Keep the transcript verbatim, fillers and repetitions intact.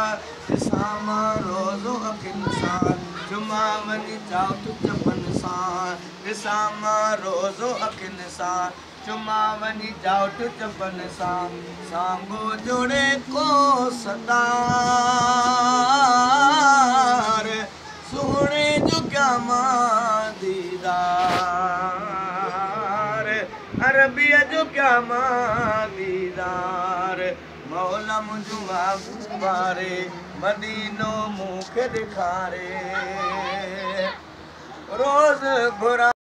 सामा रोज़ो अखिंसान जुमा वनी जाओ तु चपन सान सामा रोज़ो अखिंसान जुमा वनी जाओ तु चपन सान सांगो जोड़े को सदार सोने जो क्या मां दीदार अरबिया जो क्या मां दीदार मौला मुझु मारे मदीनो मुख दिखारे रोज घुरा